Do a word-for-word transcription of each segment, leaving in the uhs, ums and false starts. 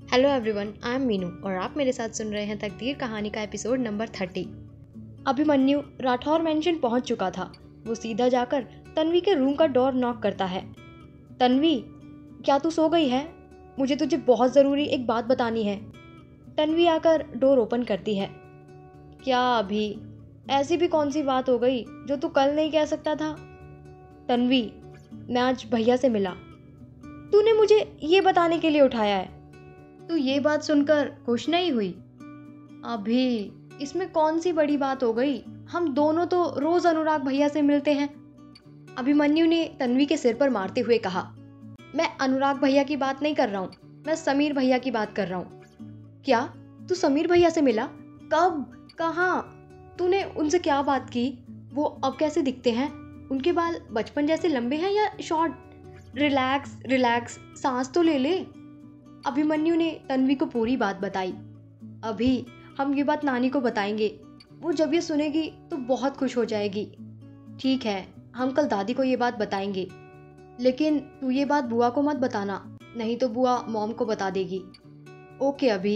Hello everyone, I am Meenu और आप मेरे साथ सुन रहे हैं तकदीर कहानी का episode number thirty. Abhimanyu Rathore mansion पहुंच चुका था। वो सीधा जाकर तन्वी के रूम का डोर नॉक करता है। तन्वी, क्या तू सो गई है? मुझे तुझे बहुत ज़रूरी एक बात बतानी है। तन्वी आकर डोर ओपन करती है। क्या अभी? ऐसी भी कौन सी बात हो गई जो तू कल नहीं कह सकता था? तन्वी, मैं आज भैया से मिला। तूने मुझे ये बताने के लिए उठाया है? तू ये बात सुनकर खुश नहीं हुई? अभी इसमें कौन सी बड़ी बात हो गई? हम दोनों तो रोज अनुराग भैया से मिलते हैं। अभिमन्यु ने तन्वी के सिर पर मारते हुए कहा, मैं अनुराग भैया की बात नहीं कर रहा हूँ, मैं समीर भैया की बात कर रहा हूँ। क्या तू समीर भैया से मिला? कब? कहाँ? तूने उनसे क्या बात की? वो अब कैसे दिखते हैं? उनके बाल बचपन जैसे लंबे हैं या शॉर्ट? रिलैक्स रिलैक्स, सांस तो ले ले। अभिमन्यु ने तन्वी को पूरी बात बताई। अभी हम ये बात नानी को बताएंगे, वो जब ये सुनेगी तो बहुत खुश हो जाएगी। ठीक है, हम कल दादी को ये बात बताएंगे, लेकिन तू ये बात बुआ को मत बताना, नहीं तो बुआ मॉम को बता देगी। ओके अभी।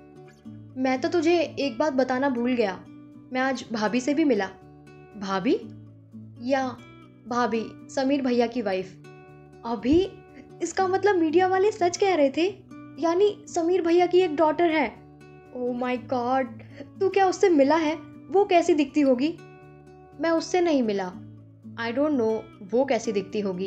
मैं तो तुझे एक बात बताना भूल गया, मैं आज भाभी से भी मिला। भाभी? या भाभी, समीर भैया की वाइफ। अभी इसका मतलब मीडिया वाले सच कह रहे थे, यानी समीर भैया की एक डॉटर है। ओह माय गॉड, तू क्या उससे मिला है? वो कैसी दिखती होगी? मैं उससे नहीं मिला, आई डोंट नो वो कैसी दिखती होगी।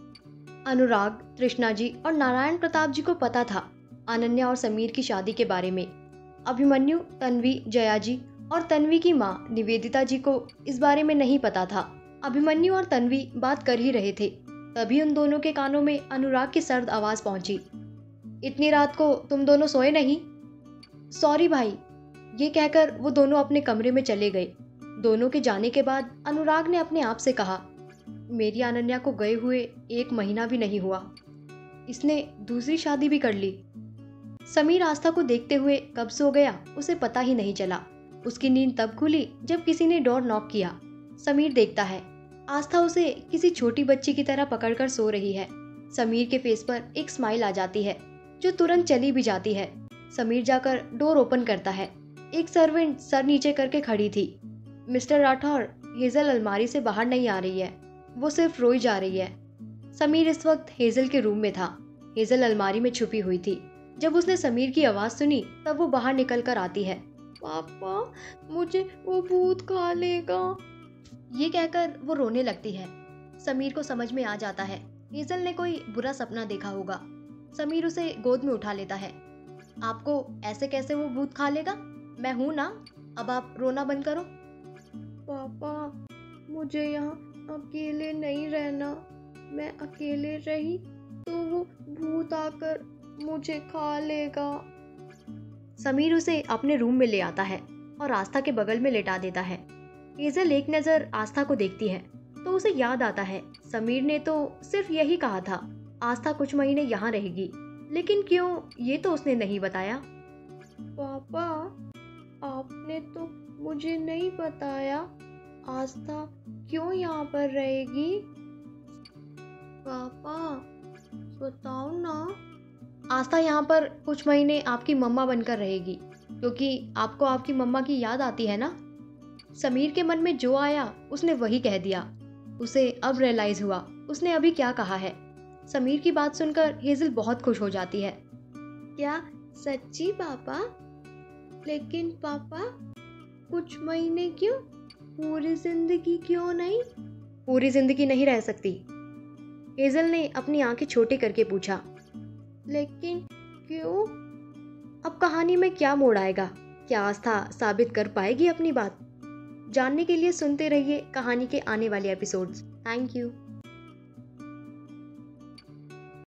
अनुराग, तृष्णा जी और नारायण प्रताप जी को पता था अनन्या और समीर की शादी के बारे में। अभिमन्यु, तन्वी, जया जी और तन्वी की माँ निवेदिता जी को इस बारे में नहीं पता था। अभिमन्यु और तन्वी बात कर ही रहे थे, तभी उन दोनों के कानों में अनुराग की सर्द आवाज पहुंची। इतनी रात को तुम दोनों सोए नहीं? सॉरी भाई। ये कहकर वो दोनों अपने कमरे में चले गए। दोनों के जाने के बाद अनुराग ने अपने आप से कहा, मेरी अनन्या को गए हुए एक महीना भी नहीं हुआ, इसने दूसरी शादी भी कर ली। समीर आस्था को देखते हुए कब सो गया उसे पता ही नहीं चला। उसकी नींद तब खुली जब किसी ने डोर नॉक किया। समीर देखता है आस्था उसे किसी छोटी बच्ची की तरह पकड़कर सो रही है। समीर के फेस पर एक स्माइल आ जाती है जो तुरंत चली भी जाती है। समीर जाकर डोर ओपन करता है। एक सर्वेंट सर नीचे करके खड़ी थी। मिस्टर राठौर, हेजल अलमारी से बाहर नहीं आ रही है, वो सिर्फ रोई जा रही है। समीर इस वक्त हेजल के रूम में था। हेजल अलमारी में छुपी हुई थी। जब उसने समीर की आवाज सुनी तब वो बाहर निकल कर आती है। पापा, मुझे वो भूत खा लेगा, ये कहकर वो रोने लगती है। समीर को समझ में आ जाता है हेजल ने कोई बुरा सपना देखा होगा। समीर उसे गोद में उठा लेता है। आपको ऐसे कैसे वो भूत खा लेगा? मैं हूं ना, अब आप रोना बंद करो। पापा, मुझे यहाँ अकेले नहीं रहना, मैं अकेले रही तो वो भूत आकर मुझे खा लेगा। समीर उसे अपने रूम में ले आता है और आस्था के बगल में लेटा देता है। हेजल एक नजर आस्था को देखती है तो उसे याद आता है समीर ने तो सिर्फ यही कहा था आस्था कुछ महीने यहाँ रहेगी, लेकिन क्यों ये तो उसने नहीं बताया। पापा, आपने तो मुझे नहीं बताया आस्था क्यों यहाँ पर रहेगी। पापा, बताओ ना। आस्था यहाँ पर कुछ महीने आपकी मम्मा बनकर रहेगी, क्योंकि आपको आपकी मम्मा की याद आती है ना। समीर के मन में जो आया उसने वही कह दिया। उसे अब रियलाइज हुआ उसने अभी क्या कहा है। समीर की बात सुनकर हेजल बहुत खुश हो जाती है। क्या सच्ची पापा? लेकिन पापा, कुछ महीने क्यों, पूरी जिंदगी क्यों नहीं? पूरी जिंदगी नहीं रह सकती, हेजल ने अपनी आंखें छोटी करके पूछा। लेकिन क्यों? अब कहानी में क्या मोड़ आएगा? क्या आस्था साबित कर पाएगी अपनी बात? जानने के लिए सुनते रहिए कहानी के आने वाले एपिसोड्स। Thank you.